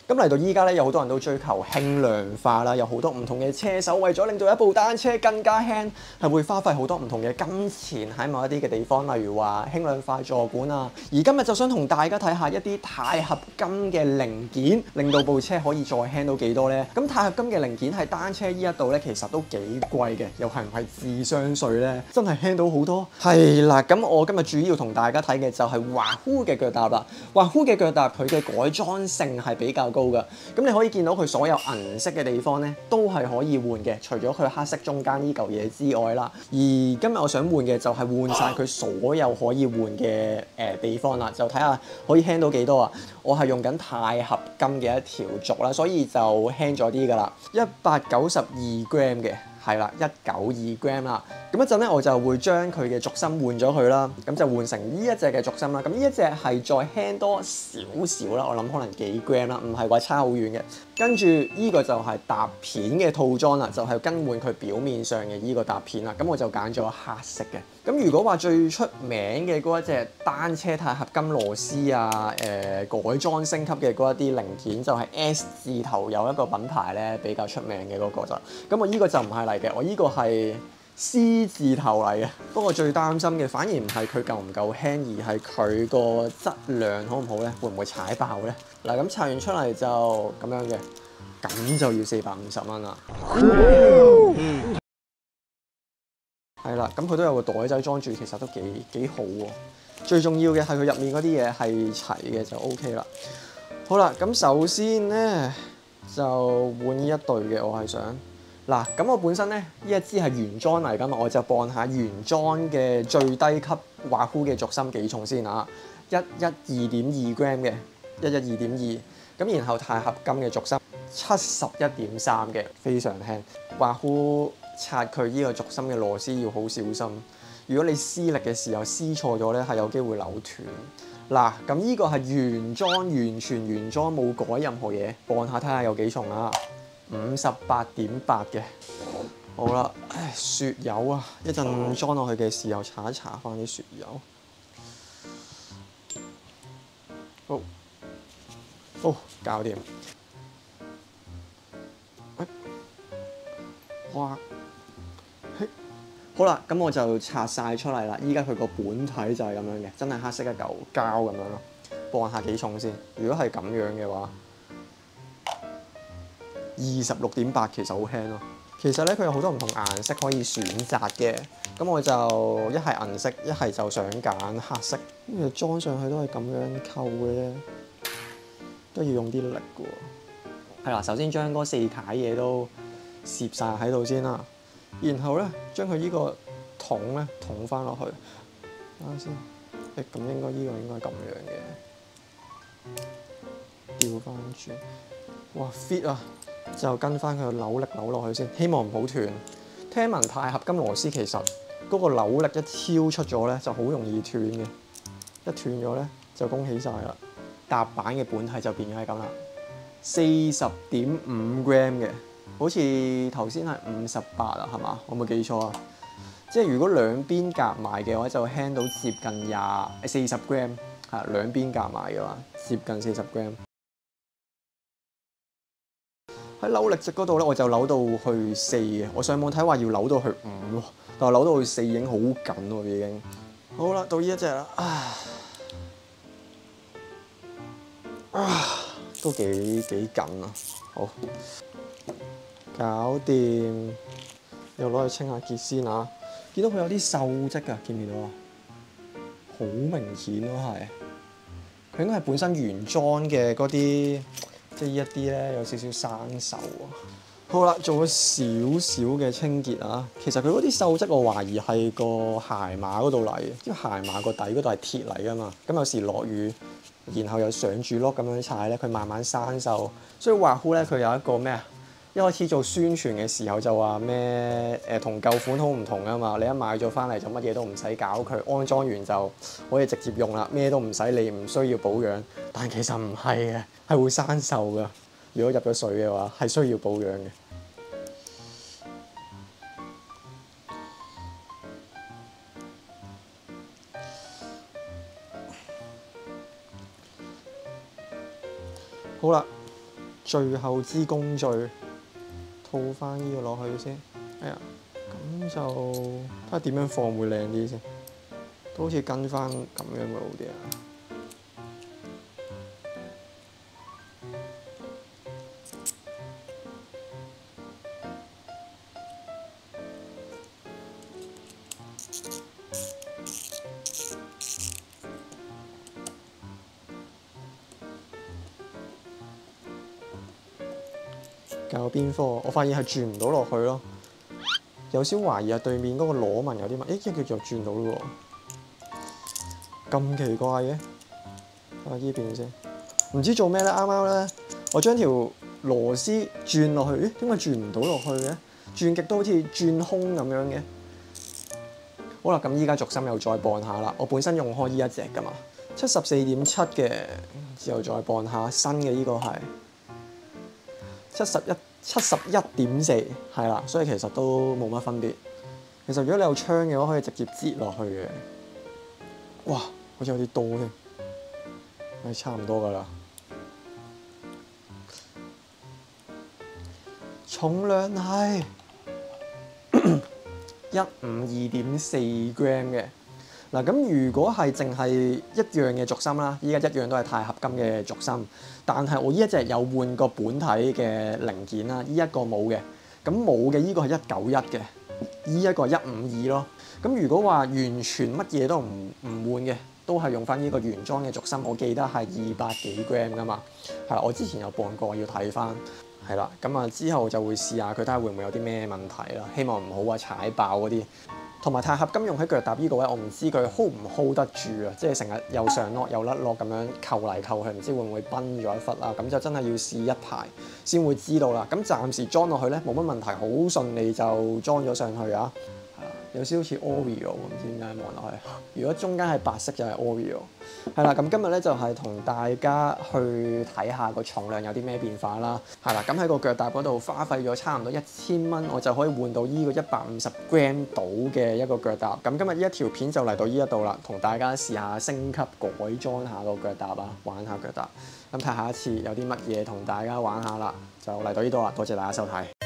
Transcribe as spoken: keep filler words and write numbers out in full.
咁嚟到依家咧，有好多人都追求輕量化啦，有好多唔同嘅車手為咗令到一部單車更加輕，係會花費好多唔同嘅金錢喺某一啲嘅地方，例如話輕量化座管啊。而今日就想同大家睇下一啲鈦合金嘅零件，令到部車可以再輕到幾多呢？咁鈦合金嘅零件喺單車呢一度咧，其實都幾貴嘅，又係唔係智商稅呢？真係輕到好多。係啦，咁我今日主要同大家睇嘅就係華呼嘅腳踏啦。華呼嘅腳踏佢嘅改裝性係比較高㗎，咁你可以見到佢所有銀色嘅地方咧都係可以換嘅，除咗佢黑色中間呢嚿嘢之外啦。而今日我想換嘅就係換晒佢所有可以換嘅誒地方啦，就睇下可以輕到幾多啊！我係用緊鈦合金嘅一條軸啦，所以就輕咗啲㗎啦，一百九十二 gram 嘅。係啦，一九二 gram 啦。咁一陣咧，我就會將佢嘅軸心換咗佢啦。咁就換成呢一隻嘅軸心啦。咁呢一隻係再輕多少少啦，我諗可能幾 gram 啦，唔係話差好遠嘅。跟住呢個就係踏片嘅套裝啦，就係、是、更換佢表面上嘅呢個踏片啦。咁我就揀咗黑色嘅。咁如果話最出名嘅嗰一隻單車鈦合金螺絲啊，誒、呃、改裝升級嘅嗰一啲零件，就係 S 字頭有一個品牌咧比較出名嘅嗰個就。咁我呢個就唔係嚟嘅，我呢個係 C 字頭嚟嘅。不過最擔心嘅反而唔係佢夠唔夠輕，而係佢個質量好唔好咧？會唔會踩爆咧？嗱，咁拆完出嚟就咁樣嘅，咁就要四百五十蚊啦。嗯，係啦，咁佢都有個袋仔裝住，其實都幾幾好喎。最重要嘅係佢入面嗰啲嘢係齊嘅就 O K 啦。好啦，咁首先咧就換呢一對嘅，我係想。嗱，咁我本身咧呢一支係原裝嚟㗎嘛，我就磅下原裝嘅最低級華呼嘅軸心幾重先啊，一一二點二 gram 嘅，一一二點二，咁然後鈦合金嘅軸心七十一點三嘅，非常輕。華呼拆佢呢個軸心嘅螺絲要好小心，如果你施力嘅時候施錯咗咧，係有機會扭斷。嗱，咁呢個係原裝，完全原裝，冇改任何嘢，磅下睇下有幾重啊！五十八點八嘅，好啦，唉，雪油啊，一陣裝落去嘅時候搽一搽翻啲雪油，好，好，搞掂，哇，嘿，好啦，咁我就拆晒出嚟啦，依家佢個本體就係咁樣嘅，真係黑色一嚿膠咁樣咯，磅下幾重先，如果係咁樣嘅話。二十六點八其實好輕咯。其實咧佢有好多唔同顏色可以選擇嘅，咁我就一係銀色，一係就想揀黑色。咁其實裝上去都係咁樣扣嘅啫，都要用啲力嘅喎。係啦，首先將嗰四塊嘢都攝晒喺度先啦，然後咧將佢呢個桶咧捅翻落去。等下先，誒咁應該呢個應該咁樣嘅，調翻轉。哇 fit 啊！就跟翻佢個扭力扭落去先，希望唔好斷。聽聞鈦合金螺絲其實嗰個扭力一超出咗咧，就好容易斷嘅。一斷咗咧，就恭喜晒啦！踏板嘅本體就變咗係咁啦，四十點五 gram 嘅，好似頭先係五十八啊，係嘛？我冇記錯啊。即係如果兩邊夾埋嘅話，就輕到接近廿四十 gram， 係兩邊夾埋嘅話，接近四十 gram。喺扭力值嗰度咧，我就扭到去四嘅。我上網睇話要扭到去五，但係扭到去四已經好緊喎，已經。好啦，到呢一隻啦，啊，啊，都幾幾緊啊！好，搞掂，又攞去清下潔先啊！見到佢有啲鏽跡㗎，見唔見到啊？好明顯咯，係。佢應該係本身原裝嘅嗰啲。即係呢一啲咧有少少生鏽啊！好啦，做咗少少嘅清潔啊。其實佢嗰啲鏽跡我懷疑係個鞋碼嗰度嚟嘅，因為鞋碼個底嗰度係鐵嚟㗎嘛。咁有時落雨，然後又上住碌咁樣踩咧，佢慢慢生鏽。所以華呼咧佢有一個咩啊？一開始做宣傳嘅時候就話咩誒同舊款好唔同啊嘛！你一買咗翻嚟就乜嘢都唔使搞佢，安裝完就可以直接用啦，咩都唔使理，唔需要保養。但其實唔係嘅，係會生鏽㗎。如果入咗水嘅話，係需要保養嘅。好啦。 最後支工序，套翻呢個落去先。哎呀，咁就睇下點樣放會靚啲先。都好似跟翻咁樣會好啲啊。教邊科？我發現係轉唔到落去咯，有少懷疑係對面嗰個螺紋有啲乜？誒，一叫做轉到咯喎，咁奇怪嘅。睇下依邊先，唔知做咩咧？啱啱咧，我將條螺絲轉落去，咦？點解轉唔到落去嘅？轉極都好似轉空咁樣嘅。好啦，咁依家軸心又再磅下啦。我本身用開依一隻噶嘛，七十四點七嘅，之後再磅下新嘅依個係。七十一七十一點四係啦，所以其實都冇乜分別。其實如果你有槍嘅話，可以直接擠落去嘅。哇，好似有啲多添，係差唔多噶啦。重量係一五二點四 gram 嘅。嗱，咁如果係淨係一樣嘅軸心啦，依家一樣都係鈦合金嘅軸心，但係我依一隻有換個本體嘅零件啦，依一個冇嘅，咁冇嘅依個係一九一嘅，依一個係一五二咯。咁如果話完全乜嘢都唔唔換嘅，都係用翻呢個原裝嘅軸心，我記得係二百幾 gram 噶嘛，係啦，我之前有磅過，要睇翻，係啦，咁啊之後就會試下佢睇下會唔會有啲咩問題啦，希望唔好話踩爆嗰啲。同埋鈦合金用喺腳踏呢個位，我唔知佢 hold 唔 hold 得住啊！即係成日又上落又甩落咁樣扣嚟扣去，唔知會唔會崩咗一忽啦？咁就真係要試一排先會知道啦。咁暫時裝落去咧冇乜問題，好順利就裝咗上去啊！係啦，有少少似 Oreo 唔知點解望落去。如果中間係白色就係 Oreo。係啦，咁今日咧就係同大家去睇下個重量有啲咩變化啦。係啦，咁喺個腳踏嗰度花費咗差唔多一千蚊，我就可以換到呢個一百五十 gram 到嘅一個腳踏。咁今日呢一條片就嚟到呢一度啦，同大家試下升級改裝下個腳踏啊，玩下腳踏。咁睇下一次有啲乜嘢同大家玩下啦，就嚟到呢度啦，多謝大家收睇。